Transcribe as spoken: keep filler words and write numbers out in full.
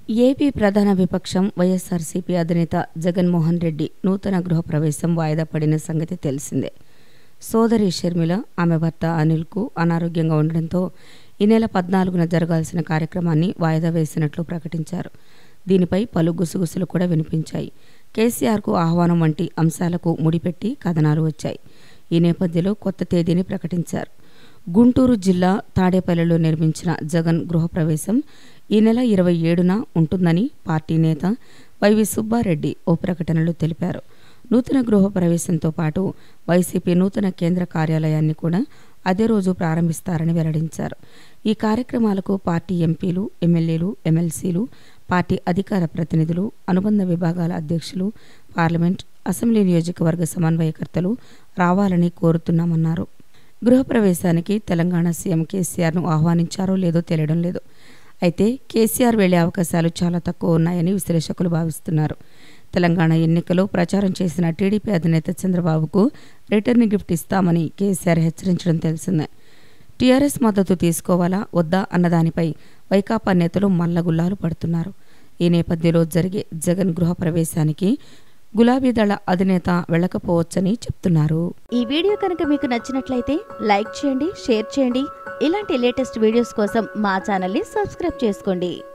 AP ప్రధాన విపక్షం వైఎస్ఆర్సీపీ అధినేత జగన్మోహన్ రెడ్డి నూతన గృహప్రవేశం వాయిదా పడిన సంగతి తెలిసిందే. సోదరి షర్మిల, ఆమె భర్త అనిల్కు అనారోగ్యంగా ఉండడంతో ఈ నెల పద్నాలుగున జరగాల్సిన కార్యక్రమాన్ని వాయిదా వేసినట్లు ప్రకటించారు. దీనిపై పలు గుసగుసలు కూడా వినిపించాయి. కేసీఆర్కు ఆహ్వానం వంటి అంశాలకు ముడిపెట్టి కథనాలు వచ్చాయి. ఈ నేపథ్యంలో కొత్త తేదీని ప్రకటించారు. గుంటూరు జిల్లా తాడేపల్లిలో నిర్మించిన జగన్ గృహప్రవేశం ఈ నెల ఇరవై ఏడున ఉంటుందని పార్టీ నేత వైవి సుబ్బారెడ్డి ఓ ప్రకటనలో తెలిపారు. నూతన గృహప్రవేశంతో పాటు వైసీపీ నూతన కేంద్ర కార్యాలయాన్ని కూడా అదే రోజు ప్రారంభిస్తారని వెల్లడించారు. ఈ కార్యక్రమాలకు పార్టీ ఎంపీలు, ఎమ్మెల్యేలు, ఎమ్మెల్సీలు, పార్టీ అధికార ప్రతినిధులు, అనుబంధ విభాగాల అధ్యక్షులు, పార్లమెంట్, అసెంబ్లీ నియోజకవర్గ సమన్వయకర్తలు రావాలని కోరుతున్నామన్నారు. గృహప్రవేశానికి తెలంగాణ సీఎం కేసీఆర్ను ఆహ్వానించారో లేదో తెలియడం లేదు. అయితే కేసీఆర్ వెళ్లే అవకాశాలు చాలా తక్కువ ఉన్నాయని విశ్లేషకులు భావిస్తున్నారు. తెలంగాణ ఎన్నికలో ప్రచారం చేసిన టీడీపీ అధినేత చంద్రబాబుకు రిటర్న్ గిఫ్ట్ ఇస్తామని కేసీఆర్ హెచ్చరించడం తెలిసిందే. టీఆర్ఎస్ మద్దతు తీసుకోవాలా వద్దా అన్నదానిపై వైకాపా నేతలు మల్లగుల్లాలు పడుతున్నారు. ఈ నేపథ్యంలో జరిగే జగన్ గృహప్రవేశానికి గులాబీ దళ అధినేత వెళ్ళకపోవచ్చని చెప్తున్నారు. ఈ వీడియో కనుక మీకు నచ్చినట్లయితే లైక్ చేయండి, షేర్ చేయండి. ఇలాంటి లేటెస్ట్ వీడియోస్ కోసం మా ఛానల్ని సబ్స్క్రైబ్ చేసుకోండి.